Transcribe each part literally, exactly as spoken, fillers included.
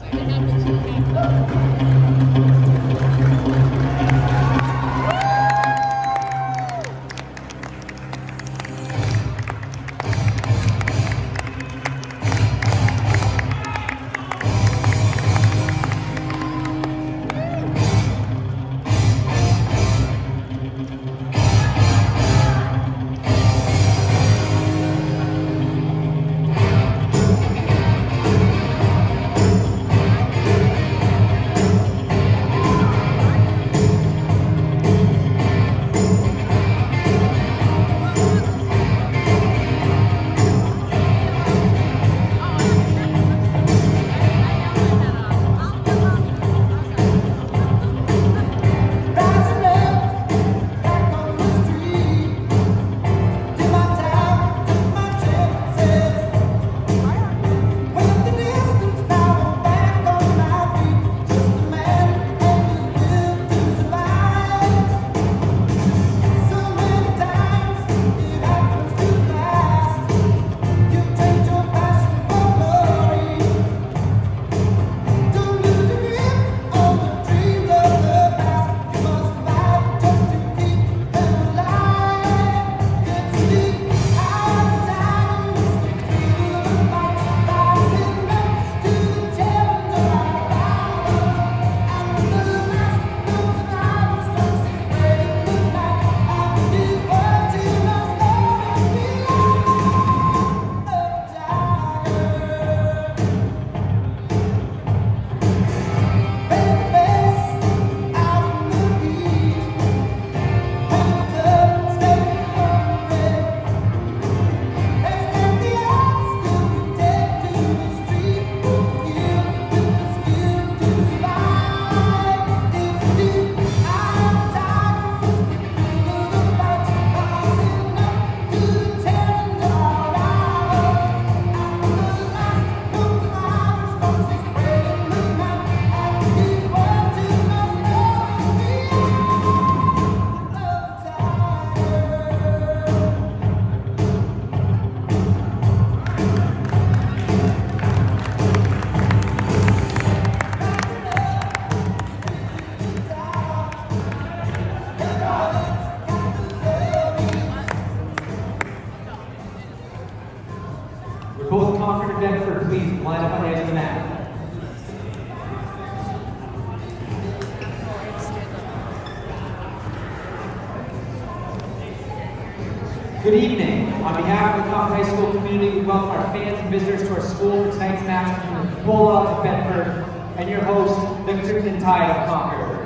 Both Concord and Bedford, please line up on the edge of the mat. Good evening. On behalf of the Concord High School community, we welcome our fans and visitors to our school for tonight's match between the Bulldogs of Bedford and your host, the Crimson Tide of Concord.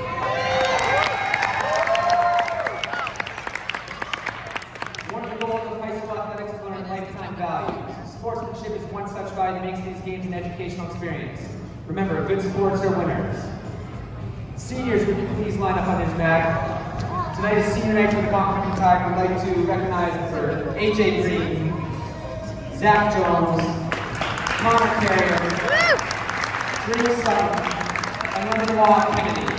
One of the goals of high school athletics is learning lifetime values. Sportsmanship is one such value that makes these games an educational experience. Remember, good sports are winners. Seniors, would you please line up on this mat? Tonight is senior night for the Concord Tide. We'd like to recognize for A J Green, Zach Jones, Connor Carrier, Drew Sutton, and Linda Law Kennedy.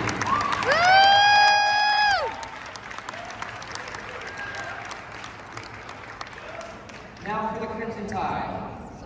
Now for the Crimson Tide.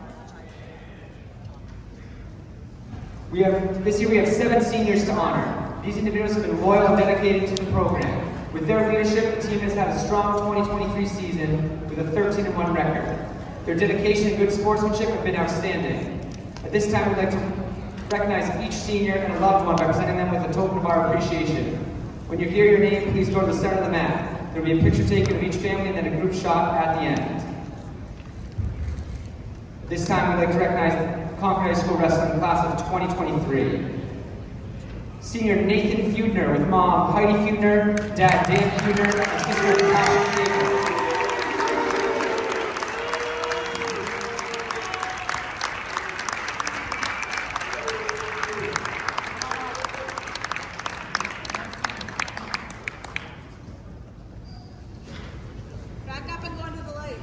We have, this year we have seven seniors to honor. These individuals have been loyal and dedicated to the program. With their leadership, the team has had a strong twenty twenty-three season with a thirteen and one record. Their dedication and good sportsmanship have been outstanding. At this time, we'd like to recognize each senior and a loved one by presenting them with a token of our appreciation. When you hear your name, please go to the center of the mat. There will be a picture taken of each family and then a group shot at the end. At this time, we'd like to recognize the Concord High School Wrestling class of twenty twenty-three. Senior Nathan Feudner with mom Heidi Feudner, dad Dan Feudner, and sister Tasha Feudner. Back up and go into the light.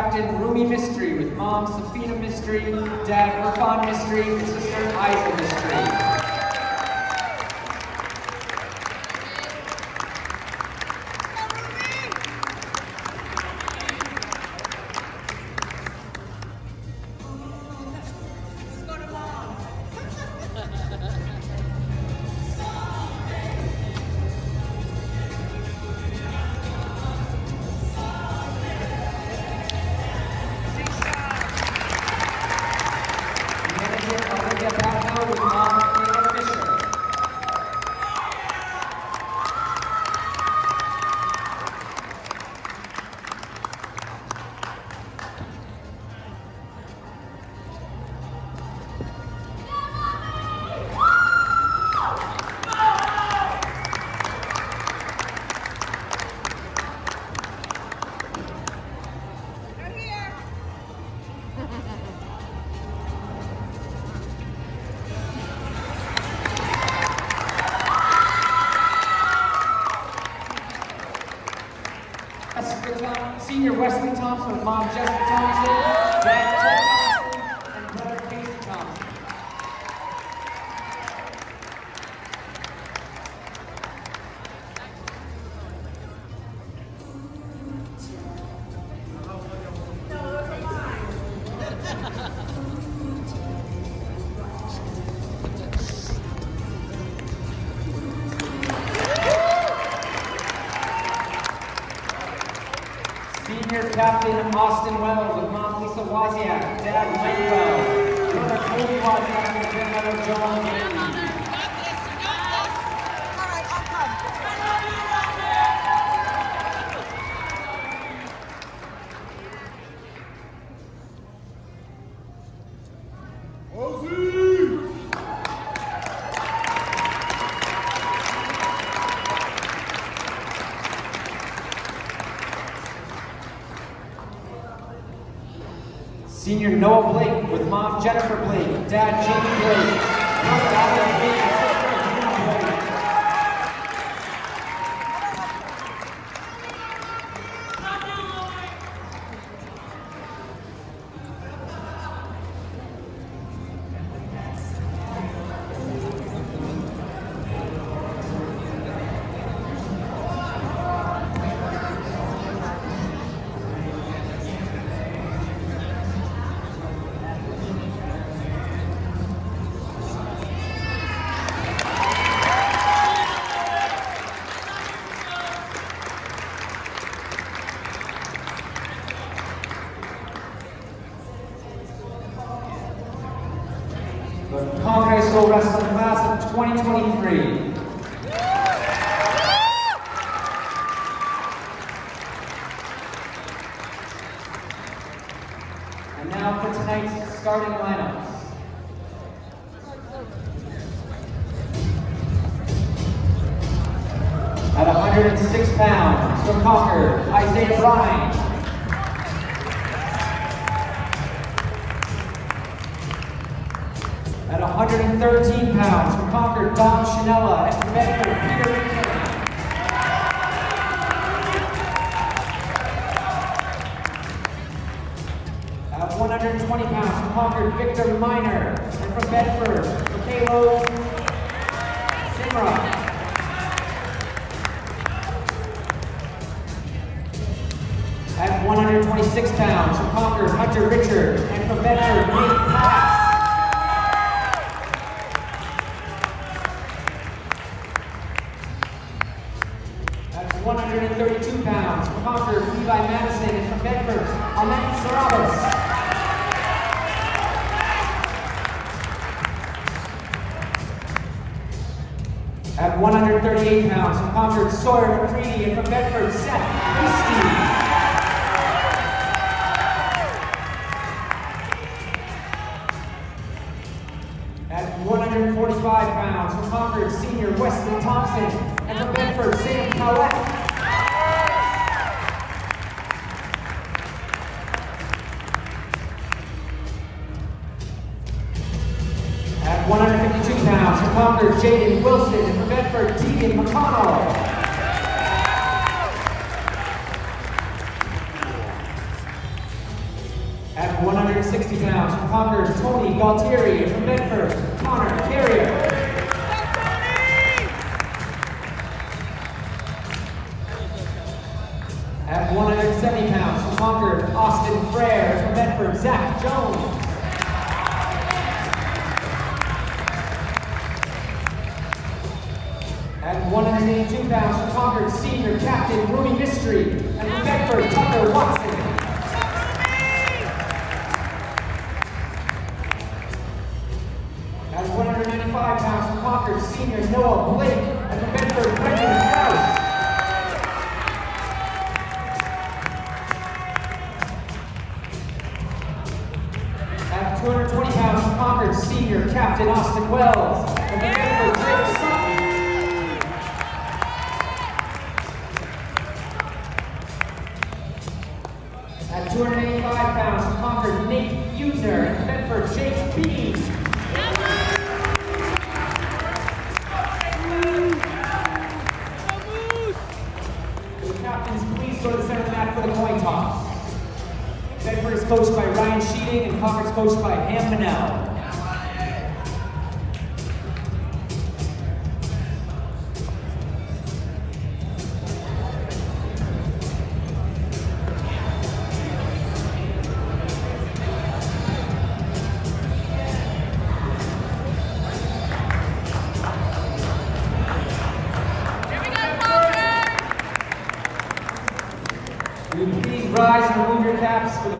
Captain Rumi Mystery with Mom Safina Mystery, Dad Irfan Mystery, and Sister Isa Mystery. Senior Wesley Thompson with Mom Jessica Thompson, Dad Joe Thompson, and brother Casey Thompson. Senior Captain Austin Wells with Mom Lisa Wozniak, Dad Mike Wells, brother Cody Wozniak, and grandmother Joan Gandy. Senior Noah Blake with Mom Jennifer Blake, Dad Jamie Blake, brother Alan Blake, and sister Gina Blake. The Concord High School Wrestling Class of twenty twenty-three. And now for tonight's starting lineups. At one hundred six pounds, from Concord, Isaiah Bryan. At one hundred thirteen pounds, from Concord, Dom Chanella, and from Bedford, Peter McKinnon. At one hundred twenty pounds, from Concord, Victor Miner, and from Bedford, Mikhailo Simra. At one hundred twenty-six pounds, from Concord, Hunter Richard, and from Bedford, Nate Pass. one hundred thirty-two pounds, from Concord, Levi Madison, and from Bedford, Ahmed Sarabas. At one hundred thirty-eight pounds, from Concord, Sawyer McCready, and from Bedford, Seth Hasty. At one hundred forty-five pounds, from Concord, Senior Wesley Thompson, and from Bedford, Sam Cowett. At one hundred fifty-two pounds, from Concord, Jaden Wilson, and from Bedford, Tegan McConnell. At one hundred sixty pounds from Concord, Tony Galtieri. From Bedford, Connor Carrier. At one hundred seventy pounds from Concord, Austin Frere. From Bedford, Zach Jones. At one hundred eighty-two pounds from Concord, senior captain Ruby Mystery. And from Bedford, Tucker Watson. At one hundred ninety-five pounds from Concord, senior Noah Blake. And from Bedford, Brendan Krause. At two hundred twenty pounds from Concord, senior captain Austin Wells. And from Bedford, Drake Sutton. At two hundred eighty-five pounds from Concord, Nate Buechner. And from Bedford, Jake Bean. The captains, please go to the center of the mat for the coin toss. Bedford is coached by Ryan Sheeting and Concord is coached by Ham Manel. Will you please rise and remove your caps for the